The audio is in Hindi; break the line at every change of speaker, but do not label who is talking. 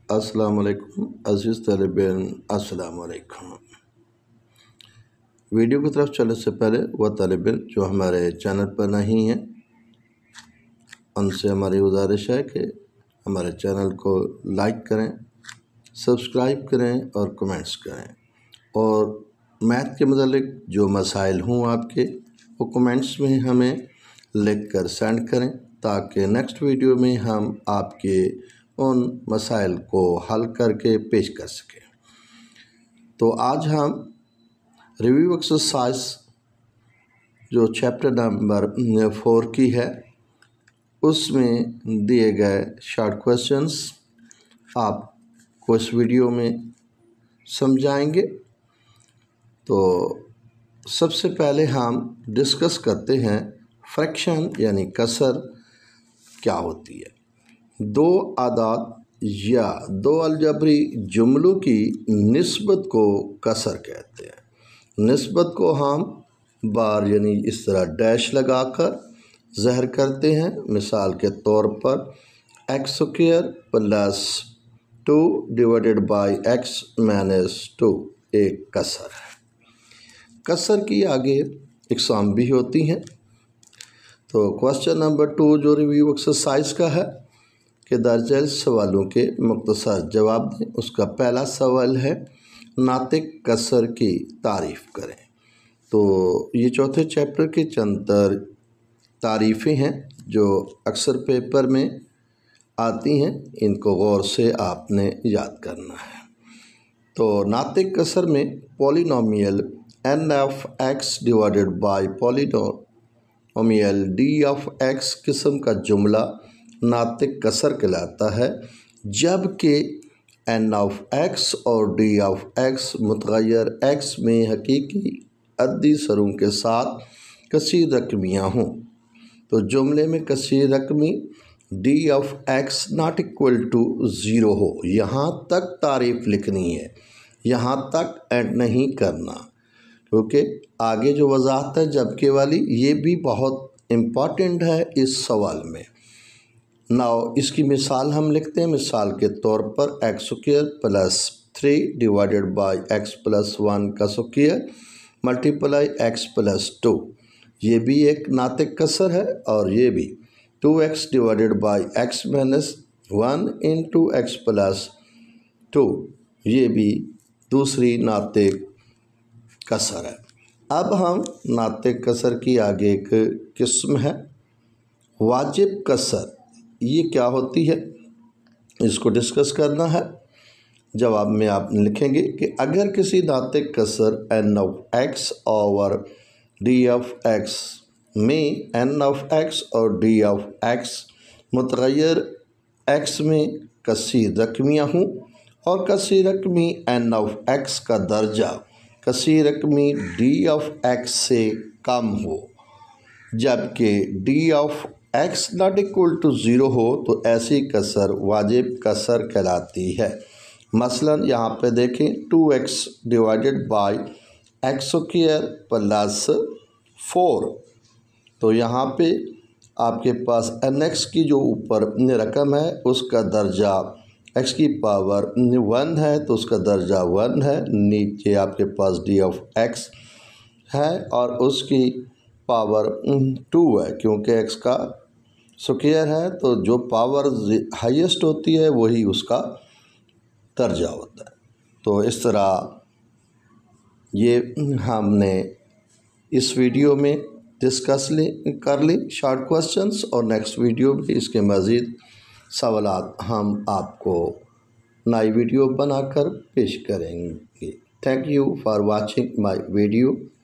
अस्सलामुअलैकुम अज़ीज़ तालिबीन, अस्सलामुअलैकुम। वीडियो की तरफ चलने से पहले वह तालिबीन जो हमारे चैनल पर नहीं हैं उनसे हमारी गुजारिश है कि हमारे चैनल को लाइक करें, सब्सक्राइब करें और कमेंट्स करें, और मैथ के मुतालिक जो मसाइल हों आपके वो कमेंट्स में हमें लिख कर सेंड करें ताकि नेक्स्ट वीडियो में हम आपके उन मसाइल को हल करके पेश कर सकें। तो आज हम रिव्यू एक्सरसाइज जो चैप्टर नंबर 4 की है उसमें दिए गए शॉर्ट क्वेश्चंस आपको इस वीडियो में समझाएंगे। तो सबसे पहले हम डिस्कस करते हैं फ्रैक्शन यानी कसर क्या होती है। दो आदाद या दो अलजबरी जुमलों की निस्बत को कसर कहते हैं। निस्बत को हम बार यानी इस तरह डैश लगाकर ज़हर करते हैं। मिसाल के तौर पर x square plus 2 divided by x minus 2 एक कसर है। कसर की आगे इकसाम भी होती हैं। तो क्वेश्चन नंबर 2 जो रिव्यू एक्सरसाइज का है कि दर्ज सवालों के मुख्तसर जवाब दें। उसका पहला सवाल है नातिक कसर की तारीफ़ करें। तो ये चौथे चैप्टर के चंद तारीफ़ें हैं जो अक्सर पेपर में आती हैं, इनको गौर से आपने याद करना है। तो नातिक कसर में polynomial N of x divided by polynomial D of x किस्म का जुमला नातिक कसर कहलाता है, जबकि एन ऑफ एक्स और डी ऑफ एक्स मुतग़य्यर एक्स में हकीकी अद्दी सरों के साथ कसीर रकमियाँ हों। तो जुमले में कसीर रकमी D of x not equal to 0 हो, यहाँ तक तारीफ़ लिखनी है, यहाँ तक ऐड नहीं करना, क्योंकि आगे जो वजाहत है जबकि वाली ये भी बहुत इम्पॉर्टेंट है इस सवाल में। नाउ इसकी मिसाल हम लिखते हैं। मिसाल के तौर पर x square plus 3 divided by x plus 1 का स्क्वायर मल्टीप्लाई एक्स प्लस 2, ये भी एक नातिक कसर है, और ये भी 2x divided by x minus 1 into x plus 2, ये भी दूसरी नातिक कसर है। अब हम नातिक कसर की आगे एक किस्म है वाजिब कसर। ये क्या होती है इसको डिस्कस करना है। जवाब में आप लिखेंगे कि अगर किसी नातिक कसर एन ऑफ एक्स और डी ऑफ एक्स में एन ऑफ एक्स और डी ऑफ एक्स मुतग़य्यर एक्स में कसीर रकमियाँ हों और कसीर रकमी एन ऑफ एक्स का दर्जा कसीर रकमी डी ऑफ एक्स से कम हो, जबकि D of x not equal to 0 हो, तो ऐसी कसर वाजिब कसर कहलाती है। मसलन यहाँ पे देखें 2x divided by x square plus 4, तो यहाँ पे आपके पास nx की जो ऊपर रकम है उसका दर्जा x की पावर 1 है, तो उसका दर्जा 1 है। नीचे आपके पास d ऑफ x है और उसकी पावर 2 है, क्योंकि x का स्क्वायर है तो जो पावर हाईएस्ट होती है वही उसका दर्जा होता है। तो इस तरह ये हमने इस वीडियो में डिस्कस कर ली शॉर्ट क्वेश्चंस, और नेक्स्ट वीडियो में इसके मज़ीद सवालात हम आपको नई वीडियो बनाकर पेश करेंगे। Thank you for watching my video.